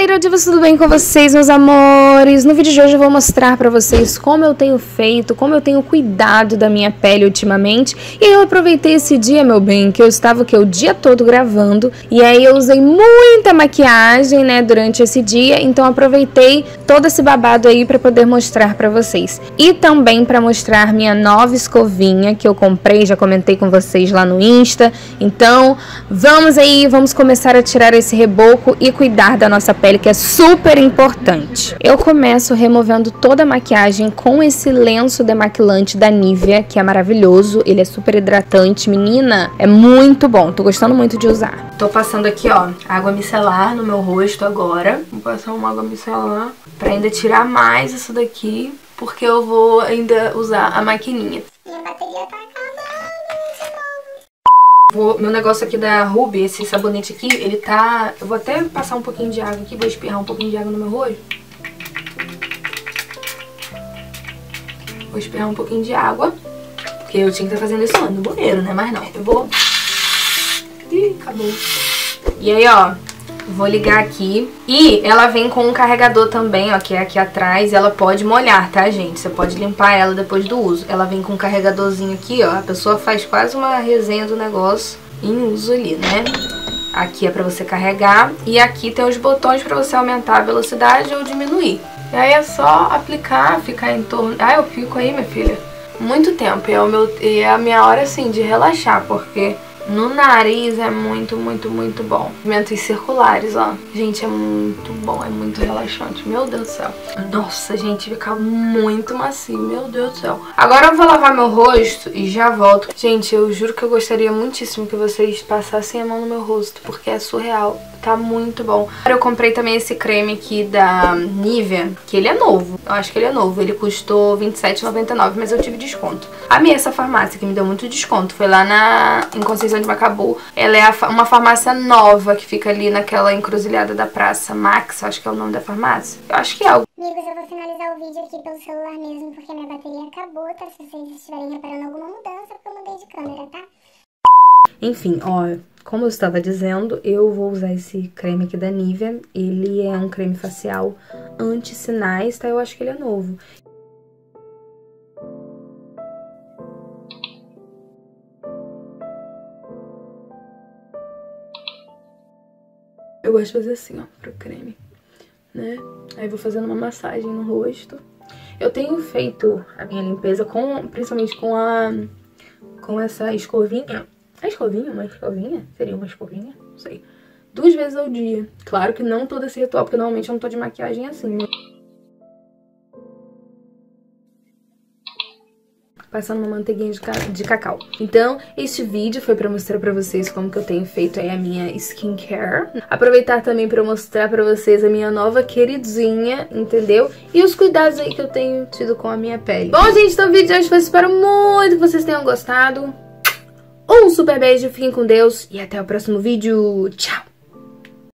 Little Divas, tudo bem com vocês, meus amores? No vídeo de hoje eu vou mostrar pra vocês como eu tenho feito, como eu tenho cuidado da minha pele ultimamente. E eu aproveitei esse dia, meu bem, que eu estava o dia todo gravando. E aí eu usei muita maquiagem, né, durante esse dia. Então aproveitei todo esse babado aí pra poder mostrar pra vocês. E também pra mostrar minha nova escovinha que eu comprei, já comentei com vocês lá no Insta. Então vamos aí, vamos começar a tirar esse reboco e cuidar da nossa pele, que é super importante. Eu começo removendo toda a maquiagem com esse lenço demaquilante da Nivea, que é maravilhoso. Ele é super hidratante, menina, é muito bom, tô gostando muito de usar. Tô passando aqui, ó, água micelar no meu rosto agora. Vou passar uma água micelar pra ainda tirar mais isso daqui, porque eu vou ainda usar a maquininha. Minha bateria tá meu negócio aqui da Ruby, esse sabonete aqui, ele tá... Eu vou até passar um pouquinho de água aqui, vou espirrar um pouquinho de água no meu rosto. Vou espirrar um pouquinho de água, porque eu tinha que estar fazendo isso lá no banheiro, né? Mas não, eu vou... Ih, acabou. E aí, ó, vou ligar aqui. E ela vem com um carregador também, ó, que é aqui atrás. Ela pode molhar, tá, gente? Você pode limpar ela depois do uso. Ela vem com um carregadorzinho aqui, ó. A pessoa faz quase uma resenha do negócio em uso ali, né? Aqui é pra você carregar. E aqui tem os botões pra você aumentar a velocidade ou diminuir. E aí é só aplicar, ficar em torno... Ah, eu fico aí, minha filha, muito tempo. E é a minha hora, assim, de relaxar, porque... no nariz é muito, muito, muito bom. Movimentos circulares, ó. Gente, é muito bom, é muito relaxante. Meu Deus do céu. Nossa, gente, fica muito macio. Meu Deus do céu. Agora eu vou lavar meu rosto e já volto. Gente, eu juro que eu gostaria muitíssimo que vocês passassem a mão no meu rosto, porque é surreal. Tá muito bom. Eu comprei também esse creme aqui da Nivea, que ele é novo. Eu acho que ele é novo. Ele custou R$27,99, mas eu tive desconto. Amei essa farmácia, que me deu muito desconto. Foi lá em Conceição de Macabu. Ela é uma farmácia nova, que fica ali naquela encruzilhada da Praça Max. Acho que é o nome da farmácia. Eu acho que é. Amigos, eu vou finalizar o vídeo aqui pelo celular mesmo, porque minha bateria acabou, tá? Se vocês estiverem reparando alguma mudança, porque eu mudei de câmera, tá? Enfim, ó, como eu estava dizendo, eu vou usar esse creme aqui da Nivea. Ele é um creme facial anti-sinais, tá? Eu acho que ele é novo. Eu gosto de fazer assim, ó, pro creme, né? Aí vou fazendo uma massagem no rosto. Eu tenho feito a minha limpeza principalmente com essa escovinha. É escovinha? Uma escovinha? Seria uma escovinha? Não sei. 2 vezes ao dia. Claro que não todo esse ritual, porque normalmente eu não tô de maquiagem assim, né? Passando uma manteiguinha de cacau. Então, este vídeo foi pra mostrar pra vocês como que eu tenho feito aí a minha skincare. Aproveitar também pra mostrar pra vocês a minha nova queridinha, entendeu? E os cuidados aí que eu tenho tido com a minha pele. Bom, gente, então o vídeo de hoje foi. Espero muito que vocês tenham gostado. Um super beijo, fiquem com Deus e até o próximo vídeo. Tchau!